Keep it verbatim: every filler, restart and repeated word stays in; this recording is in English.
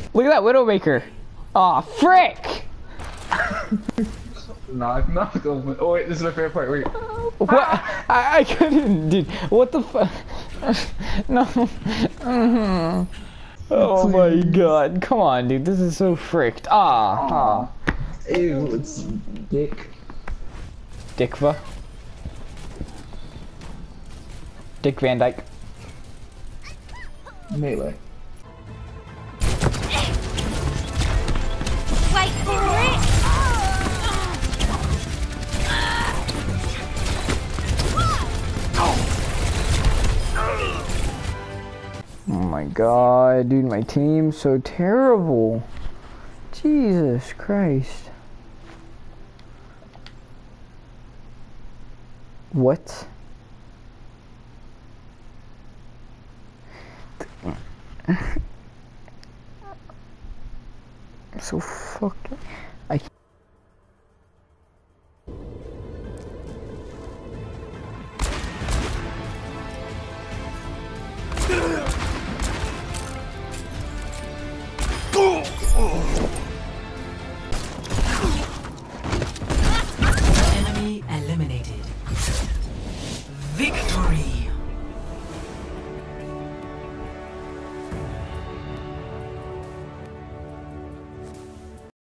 Look at that Widowmaker. Aw, oh, frick! Knock, knock over. Oh wait, this is my favorite part. Wait. What? I, I couldn't, dude. What the fuck? No. Mm-hmm. Oh my god. Come on, dude. This is so fricked. Ah. Ah. Ew, it's Dick. Dickva. Dick Van Dyke. Melee. Wait for it! Oh my god, dude, my team's so terrible. Jesus Christ. What? I'm so fucked up.